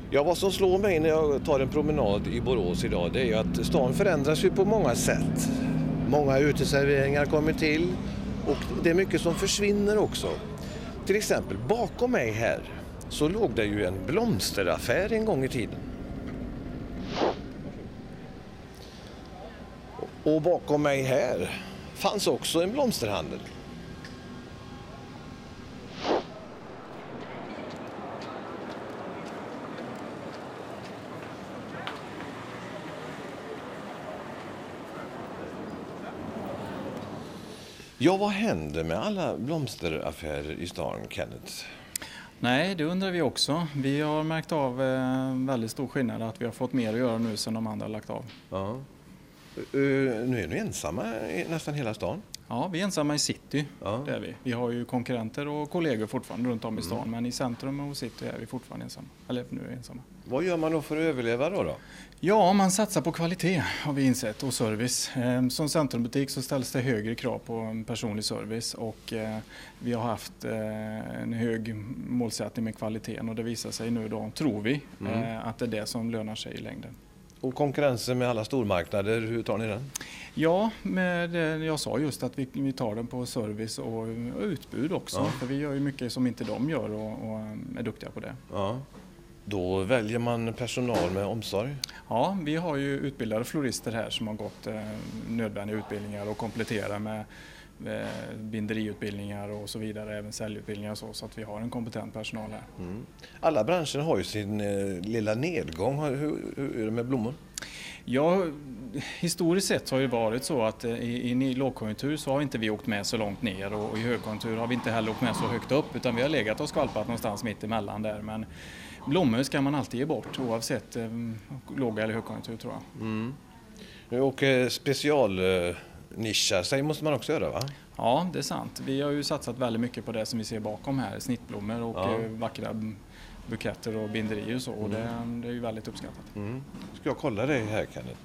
Ja, vad som slår mig när jag tar en promenad i Borås idag, det är ju att stan förändras ju på många sätt. Många uteserveringar kommer till och det är mycket som försvinner också. Till exempel bakom mig här så låg det ju en blomsteraffär en gång i tiden. Och bakom mig här fanns också en blomsterhandel. Ja, vad händer med alla blomsteraffärer i stan, Kenneth? Nej, det undrar vi också. Vi har märkt av väldigt stor skillnad att vi har fått mer att göra nu sen de andra har lagt av. Ja. Nu är ni ensamma i nästan hela stan. Ja, vi är ensamma i city, det är vi. Vi har ju konkurrenter och kollegor fortfarande runt om i stan, men i centrum och city är vi fortfarande ensamma. Eller nu är vi ensamma. Vad gör man då för att överleva då? Ja, man satsar på kvalitet har vi insett och service. Som centrumbutik så ställs det högre krav på en personlig service och vi har haft en hög målsättning med kvaliteten och det visar sig nu då, tror vi, att det är det som lönar sig i längden. Och konkurrensen med alla stormarknader, hur tar ni den? Ja, jag sa just att vi tar den på service och utbud också. För vi gör ju mycket som inte de gör och är duktiga på det. Ja. Då väljer man personal med omsorg? Ja, vi har ju utbildade florister här som har gått nödvändiga utbildningar och kompletterar med binderiutbildningar och så vidare, även säljutbildningar så att vi har en kompetent personal här. Mm. Alla branscher har ju sin lilla nedgång. Hur är det med blommor? Ja, historiskt sett har det varit så att i lågkonjunktur så har inte vi åkt med så långt ner och i högkonjunktur har vi inte heller åkt med så högt upp utan vi har legat och skvalpat någonstans mitt emellan där. Men blommor ska man alltid ge bort oavsett låg eller högkonjunktur tror jag. Mm. Och specialnischar sig måste man också göra, va? Ja, det är sant. Vi har ju satsat väldigt mycket på det som vi ser bakom här, snittblommor och vackra buketter och binderier och så och det är ju väldigt uppskattat. Mm. Ska jag kolla det här, Kenneth?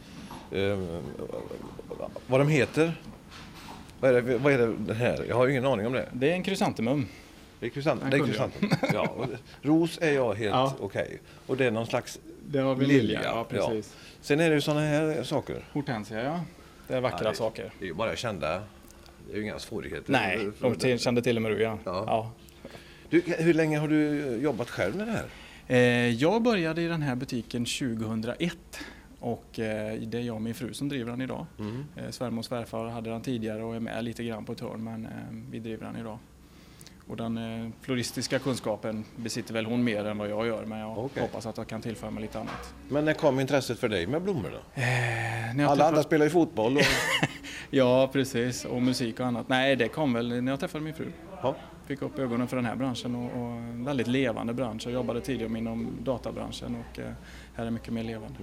Vad de heter? Vad är det här? Jag har ingen aning om det. Det är en krysantemum. Det är krysantemum. Ja, ros är jag helt okej. Och det är någon slags lilja. Ja, precis. Ja. Sen är det ju sådana här saker. Hortensia, ja. Det är vackra saker. Det är ju bara kända. Det är ju inga svårigheter. Nej, de kände till och med du, ja. Du, hur länge har du jobbat själv med det här? Jag började i den här butiken 2001 och det är jag och min fru som driver den idag. Svärmor och svärfar hade den tidigare och är med lite grann på ett hörn men vi driver den idag. Och den floristiska kunskapen besitter väl hon mer än vad jag gör men jag hoppas att jag kan tillföra mig lite annat. Men när kom intresset för dig med blommor då? Alla andra spelar ju fotboll. Och... ja, precis. Och musik och annat. Nej, det kom väl när jag träffade min fru. Ja. Fick upp ögonen för den här branschen och en väldigt levande bransch. Jag jobbade tidigare inom databranschen och här är mycket mer levande.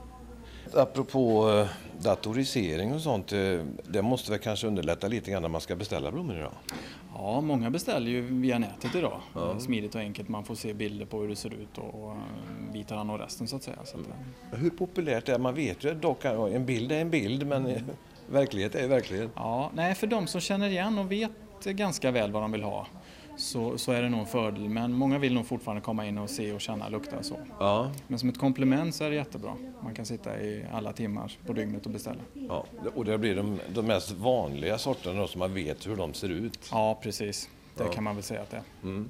Apropå datorisering och sånt, det måste väl kanske underlätta lite grann när man ska beställa blommor idag? Ja, många beställer ju via nätet idag. Smidigt och enkelt, man får se bilder på hur det ser ut och vi tar hand om resten så att säga. Så att, hur populärt är det? Man vet ju dock att en bild är en bild men verklighet är verklighet. Ja, nej, för de som känner igen och vet ganska väl vad de vill ha så är det nog en fördel. Men många vill nog fortfarande komma in och se och känna, lukta så. Ja. Men som ett komplement så är det jättebra. Man kan sitta i alla timmar på dygnet och beställa. Ja, och det blir de mest vanliga sorterna som man vet hur de ser ut. Ja, precis. Det kan man väl säga att det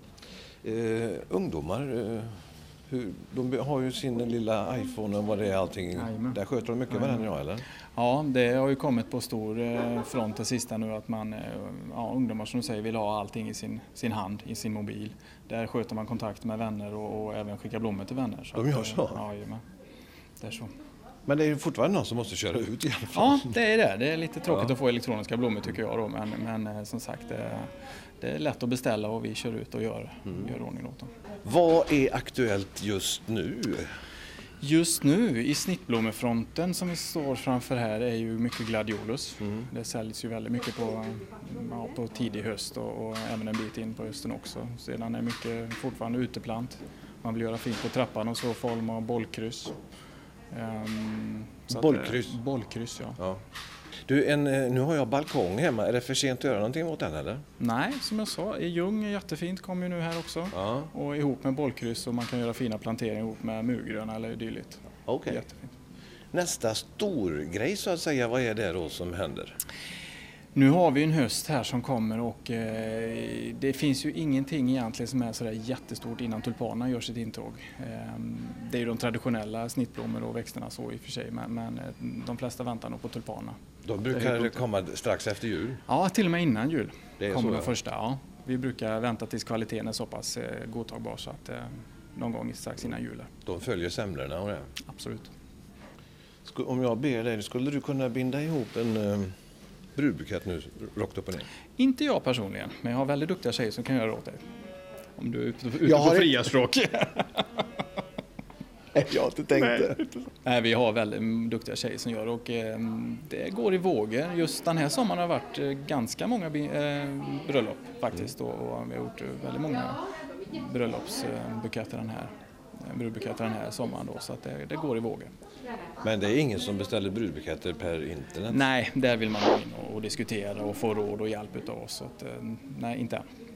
är. Ungdomar, de har ju sin lilla iPhone och vad det är allting. Amen. Där sköter de mycket varandra idag, eller? Ja, det har ju kommit på stor front det sista nu att ungdomar som du säger vill ha allting i sin hand, i sin mobil. Där sköter man kontakt med vänner och även skickar blommor till vänner. Så de gör så? Ja, det är så. Men det är fortfarande någon som måste köra ut i alla fall. Ja, det är det. Det är lite tråkigt att få elektroniska blommor tycker jag då. Men som sagt, det är lätt att beställa och vi kör ut och gör ordning åt dem. Vad är aktuellt just nu? Just nu i snittblommefronten som vi står framför här är ju mycket gladiolus. Det säljs ju väldigt mycket på tidig höst och även en bit in på hösten också. Sedan är mycket fortfarande uteplant. Man vill göra fint på trappan och så form av bollkryss. Bollkryss? Bollkryss, ja. Du, nu har jag balkong hemma. Är det för sent att göra någonting åt den eller? Nej, som jag sa, i Ljung är jättefint, kommer ju nu här också. Ja. Och ihop med bollkryss och man kan göra fina planteringar ihop med murgröna eller dylikt. Okej. Jättefint. Nästa stor grej så att säga, vad är det då som händer? Nu har vi en höst här som kommer och det finns ju ingenting egentligen som är sådär jättestort innan tulpanerna gör sitt intåg. Det är ju de traditionella snittblommor och växterna så i och för sig, men de flesta väntar nog på tulpanerna. De brukar det komma strax efter jul? Ja, till och med innan jul Det är kommer så, de första. Ja. Vi brukar vänta tills kvaliteten är så pass godtagbar så att någon gång strax innan jul. De följer semlorna och det? Absolut. Om jag ber dig, skulle du kunna binda ihop en brudbukett nu, rakt upp och ner? Inte jag personligen, men jag har väldigt duktiga tjejer som kan göra det åt dig. Om du är ute Jag på har fria stråk. Jag har inte tänkt det. Nej, vi har väldigt duktiga tjejer som gör och det går i vågor. Just den här sommaren har varit ganska många bröllop faktiskt och vi har gjort väldigt många bröllopsbuketter brudbuketter den här sommaren då, så att det går i vågor. Men det är ingen som beställer brudbuketter per internet? Nej, där vill man gå in och diskutera och få råd och hjälp utav oss. Så att, nej, inte än.